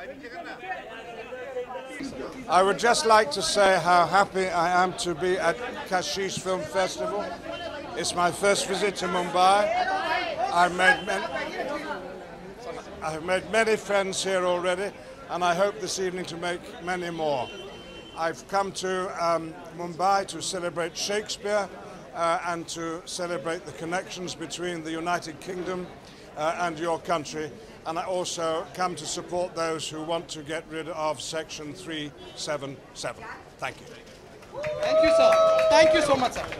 I would just like to say how happy I am to be at Kashish Film Festival. It's my first visit to Mumbai. I've made many friends here already, and I hope this evening to make many more. I've come to Mumbai to celebrate Shakespeare and to celebrate the connections between the United Kingdom and your country. And I also come to support those who want to get rid of Section 377. Thank you. Thank you, sir. Thank you so much, sir.